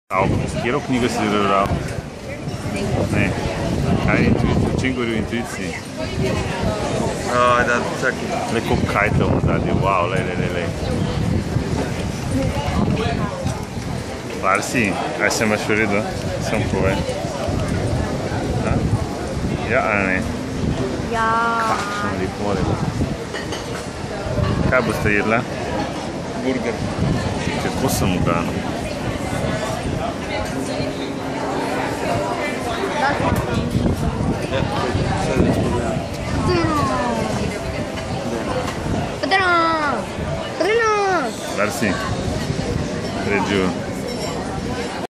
Kjero knjigo si prebral? Ne. Kaj je intuicija? O čem govori o intuiciji? Da, čakaj. Le koliko kajtov v zadnji, wow, lej. Larsi, kaj se imaš v redu? Sam povej. Ja ali ne? Ja. Kakšno lep more. Kaj boste jedla? Burger. Kako sem uganil? Ja, vse več problema. Padrino! Larsi, ređu.